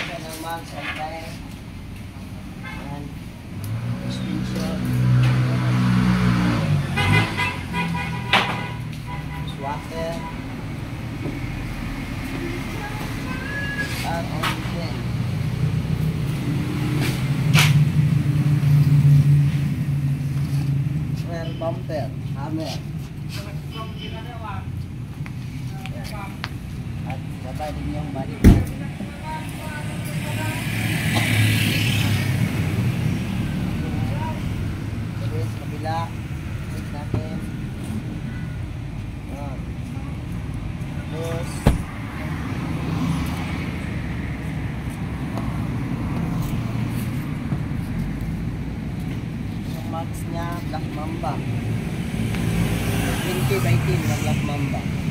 yan ang mags and time. Yan. Suspension. Water. Start on engine. Rear bumper. Hammer. At sabay din yung body pan. Terus kabila. Check natin. Terus yung mags nya Black Mamba 20 by 10 na Black Mamba.